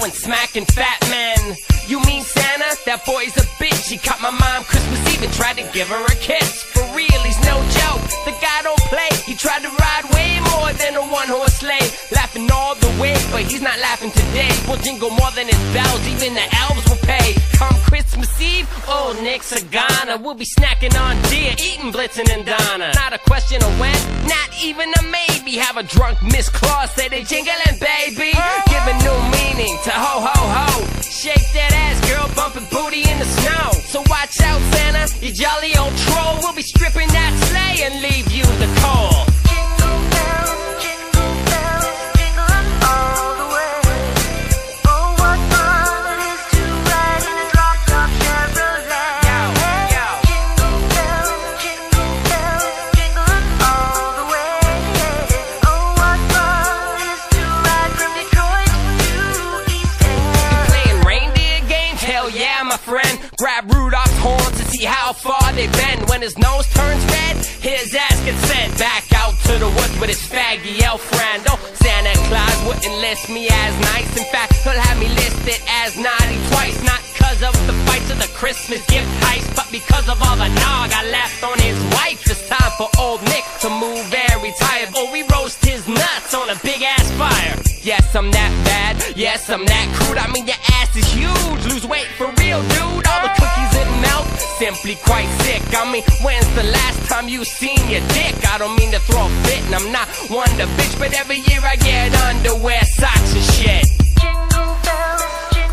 snow and smacking fat men. You mean Santa? That boy's a bitch. He caught my mom Christmas Eve and tried to give her a kiss. For real, he's no joke. The guy don't play. He tried to ride way more than a one-horse sleigh. Laughing all the way, but he's not laughing today. We'll jingle more than his bells. Even the elves will pay. Come Christmas Eve, old Nick Sagana. We'll be snacking on deer, eating Blitzen and Donna. Not a question of when, not even a maybe. Have a drunk Miss Claus say they jingling, baby. Giving new meaning to ho ho ho. Shake that ass, girl, bumping booty in the snow. So watch out, Santa, you jolly old troll. We'll be stripping that sleigh and leave you the cold. Jingle bells, jingling all the way. Oh, what fun it is to ride in a drop-top Chevrolet. Jingle bells, jingling all the way. Oh, what fun it is to ride from Detroit to East LA. Playing reindeer games? Hell yeah, my friend. Grab Rudolph's horn to see how far they bend. When his nose turns red, his ass gets sent back out to the woods with his faggy elf friend. Oh, Santa Claus wouldn't list me as nice. In fact, he'll have me listed as naughty twice. Not cause of the fights of the Christmas gift heist, but because of all the nog I left on his wife. It's time for old Nick to move and retire, or we roast his nuts on a big ass fire. Yes, I'm that bad. Yes, I'm that crude. I mean, your ass is huge. Lose weight for real, dude. All the cookies and milk, simply quite sick. I mean, when's the last time you seen your dick? I don't mean to throw a fit, and I'm not one to bitch, but every year I get underwear, socks, and shit. Jingle bells,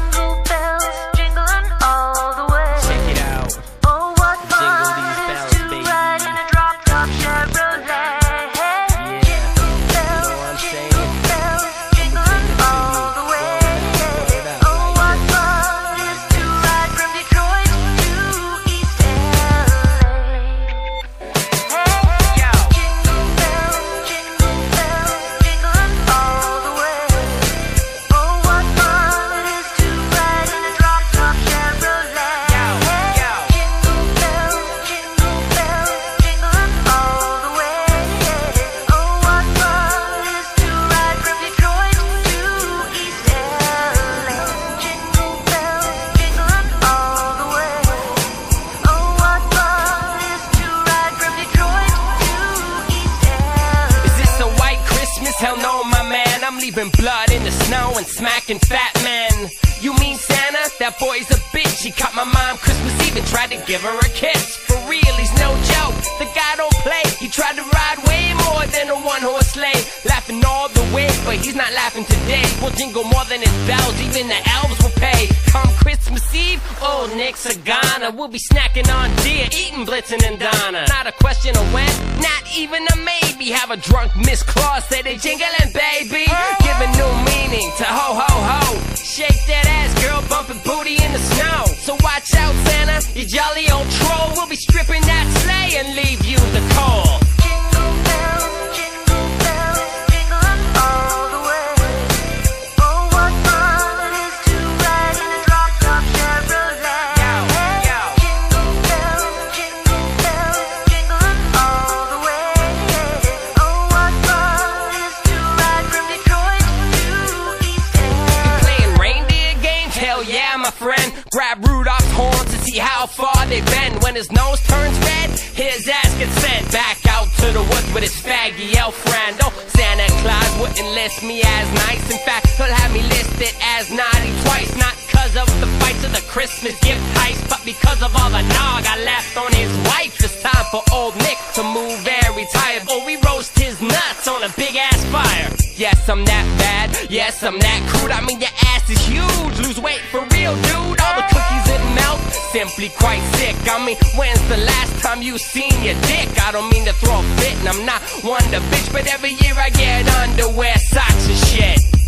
jingling all the way. Check it out. Oh, what fun Jingle these it bells, is to baby. ride in a drop-top Chevrolet. Jingle bells, jingling all the way. Oh, what fun it is to ride from Detroit to East LA. Jingle bells, jingling all the way. Oh, what fun it is to ride in a drop-top Chevrolet. Jingle bells, jingling all the way. Oh, what fun it is to ride from Detroit to East LA. Jingle bells, jingling all the way. Oh, what fun it is to ride from Detroit to East LA. Is this a white Christmas? Hell no, my man. I'm leaving blood in the snow and smacking fat men. You mean Santa? That boy's a bitch. He caught my mom Christmas Eve and tried to give her a kiss. For real, he's no joke. The guy don't play. He tried to ride way more than a one-horse sleigh. Laughing all the way, but he's not laughing today. We'll jingle more than his bells. Even the elves will pay. Come Christmas Eve, old Nick Sagana. We'll be snacking on deer, eating Blitzen and Donna. Not a question of when, not even a maybe. Have a drunk Miss Claus say they jingling, baby. Giving new meaning to ho ho ho. Shake that ass, girl, bumping booty in the snow. So watch out, Santa, you jolly old troll. We'll be stripping that sleigh and leave you the cold. Jingle bells, jingling all the way. Oh, what fun it is to ride in a drop-top Chevrolet. Jingle bells, jingling all the way. Oh, what fun it is to ride from Detroit to East LA. Playing reindeer games? Hell yeah, my friend. Grab Rudolph's horn to see how far they bend. When his nose turns red, his ass gets sent back out to the woods with his faggy elf friend. Oh, Santa Claus wouldn't list me as nice. In fact, he'll have me listed as naughty twice. Not cause of the fights of the Christmas gift heist, but because of all the nog I left on his wife. It's time for old Nick to move and retire, or we roast his nuts on a big ass fire. Yes, I'm that bad. Yes, I'm that crude. I mean, your ass is huge. Lose weight for real, dude. All the cookies and milk, simply quite sick. I mean, when's the last time you seen your dick? I don't mean to throw a fit, and I'm not one to bitch, but every year I get underwear, socks, and shit.